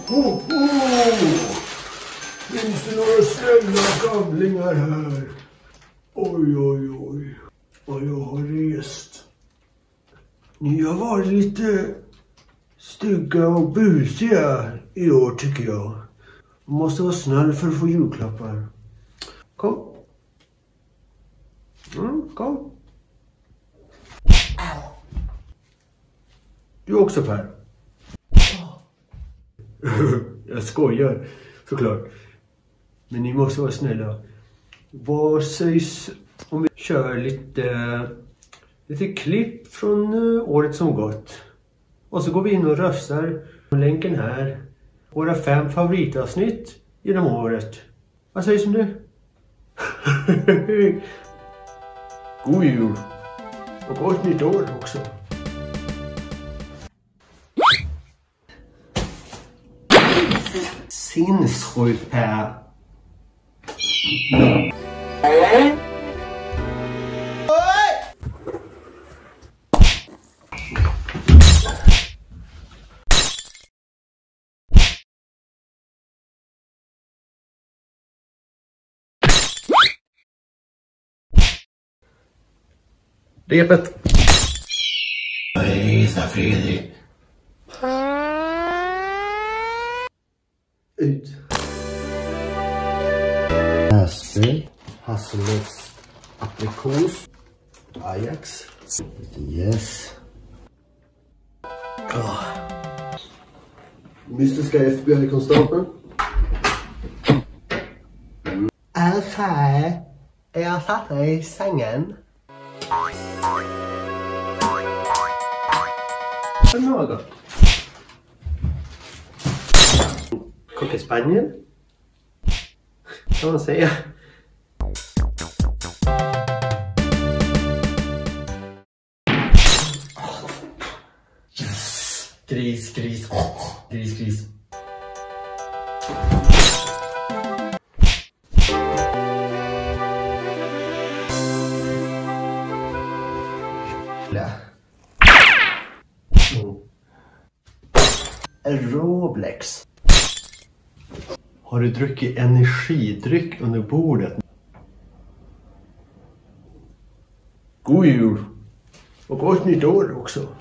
Finns det några snälla gamlingar här? Oj, oj, oj. Vad jag har rest. Ni har varit lite stygga och busiga i år tycker jag. Man måste vara snäll för att få julklappar. Kom. Kom. Du också Per. Jag skojar såklart. Men ni måste vara snälla. Vad sägs om vi kör lite klipp från året som gått. Och så går vi in och röstar på länken här. Våra 5 favoritavsnitt genom året. Vad sägs om det? God jul. Och gott nytt år också. Sinnessjukt här. Repet. Resa Fredrik. Ut. Äspel. Hasselnöts. Aprikos. Ajax. Yes. Mystiska FBI-konstapeln. Alfa. Jag satt i sängen. För något. Cocker Spaniel. Kan man säga. Yes. Gris. Gris. Roblex. Har du druckit energidryck under bordet? God jul. Och gott nytt år också.